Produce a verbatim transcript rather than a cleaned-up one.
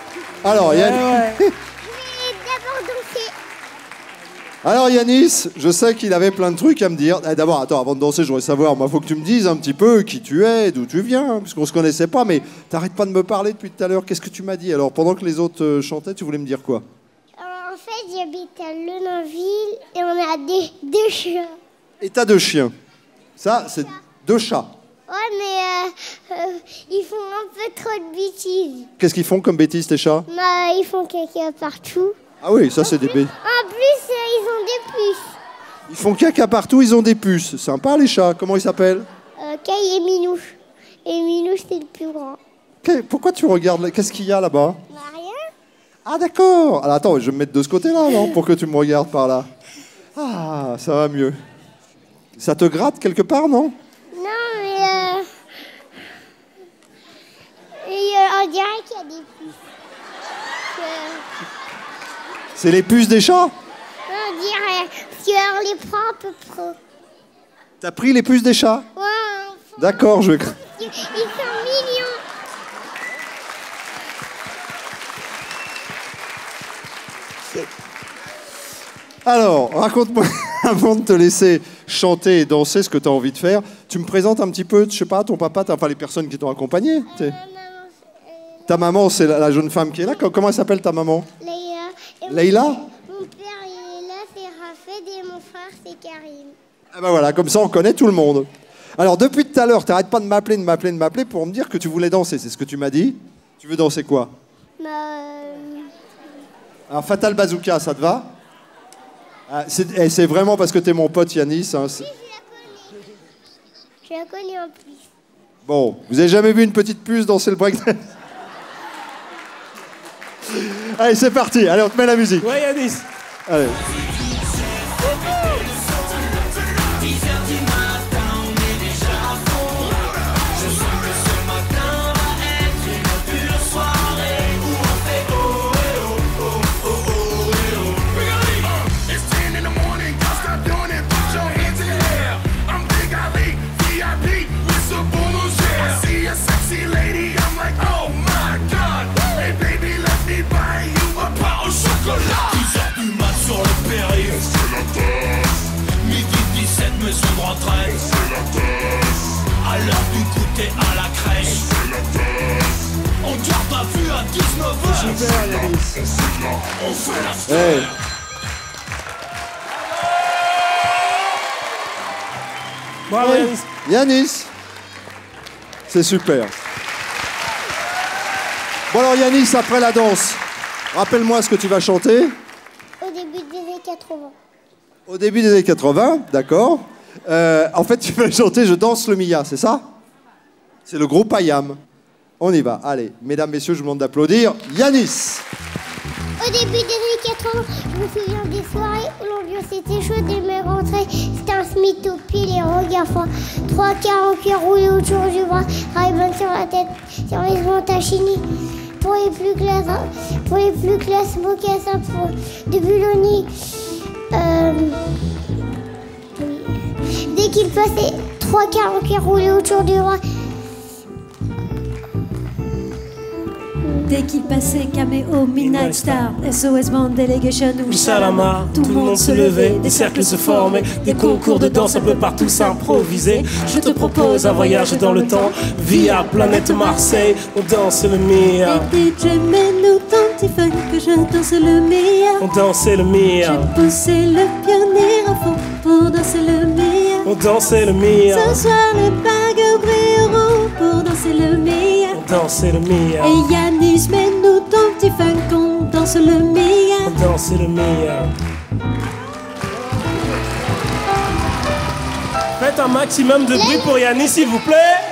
Alors, Yann... ouais, ouais. Je vais d'abord danser. Alors Yanis, je sais qu'il avait plein de trucs à me dire. Eh, D'abord, attends, avant de danser, je voudrais savoir, il faut que tu me dises un petit peu qui tu es, d'où tu viens, hein, puisqu'on se connaissait pas, mais t'arrêtes pas de me parler depuis tout à l'heure. Qu'est-ce que tu m'as dit? Alors, pendant que les autres euh, chantaient, tu voulais me dire quoi? Alors, en fait, j'habite à Lenonville et on a des, deux chiens. Et t'as deux chiens. Ça, c'est deux chats. Ouais, mais euh, euh, ils font un peu trop de bêtises. Qu'est-ce qu'ils font comme bêtises, tes chats? Bah, ils font caca partout. Ah oui, ça, c'est des bêtises. En plus, euh, ils ont des puces. Ils font caca partout, ils ont des puces. Sympa, les chats. Comment ils s'appellent? Euh, Kay et Minouche. Et Minouche, c'est le plus grand. Que- Pourquoi tu regardes là? Qu'est-ce qu'il y a là-bas? Bah, rien. Ah d'accord. Alors attends, je vais me mettre de ce côté-là, non? Pour que tu me regardes par là. Ah, ça va mieux. Ça te gratte quelque part, non? Non, mais... Euh... Et, euh, on dirait qu'il y a des puces. Que- C'est les puces des chats? On dirait qu'on les prend un peu trop. T'as pris les puces des chats? Ouais, enfin, D'accord, je vais... ils, ils sont mignons. Alors, raconte-moi, avant de te laisser chanter et danser ce que tu as envie de faire, tu me présentes un petit peu, je sais pas, ton papa, t'as- enfin les personnes qui t'ont accompagné. t'es- Euh, maman, euh, Ta maman, c'est la, la jeune femme qui est là. Co- Comment elle s'appelle ta maman? Leïla. Et mon- Leïla? Mon père, il est là, c'est Raphaël, et mon frère, c'est Karim. Ah ben voilà, comme ça on connaît tout le monde. Alors depuis tout à l'heure, t'arrêtes pas de m'appeler, de m'appeler, de m'appeler pour me dire que tu voulais danser, c'est ce que tu m'as dit? Tu veux danser quoi? Bah, euh, Alors Fatal Bazooka, ça te va? Ah, c'est eh, c'est vraiment parce que t'es mon pote Yanis. Hein, c'est- je la connais. Je la connais en plus. bon, vous avez jamais vu une petite puce danser le breakdance? Allez, c'est parti. Allez, on te met la musique. Ouais, Yanis. Allez. Maison de retraite, à l'heure du goûter à la crèche, on garde à vue à dix-neuf heures. On fait la Hey. Bravo, Hey. Yanis. Yanis. C'est super. Bon alors Yanis, après la danse, rappelle-moi ce que tu vas chanter. Au début des années quatre-vingts. Au début des années quatre-vingts, d'accord. Euh, en fait, tu vas chanter Je danse le Mia, c'est ça? C'est le groupe Ayam. On y va. Allez, mesdames, messieurs, je vous demande d'applaudir Yanis. Au début des années quatre-vingts, je me souviens des soirées où l'ambiance était chaude et mes rentrées. C'était un Smith au pied, les regards froids. Trois quarts en cuir roulés autour du bras. Ray-Ban sur la tête, service Montachini. Pour les plus classes, pour les plus classes, mocassins pour de Buloni. Euh, oui. Dès qu'il passait, trois quarts en cuir roulés autour du bras. Dès qu'il passait, caméo, Midnight Star, S O S Band Delegation ou Salama, tout le monde se levait, des cercles se formaient, des concours de danse un peu partout s'improvisaient. Je te propose un voyage dans le temps, via planète Marseille, on danse le Mia. D J mets-nous ton petit funk que je danse le Mia. On dansait le Mia, J'ai poussé le pionnier à fond pour danser le Mia. on dansait le Mia, Ce soir les bagues brilleront pour danser le Mia. on dansait le Mia, Et Yanis, mets-nous ton petit funk, on danse le Mia. on dansait le Mia. Faites un maximum de bruit pour Yanis, s'il vous plaît.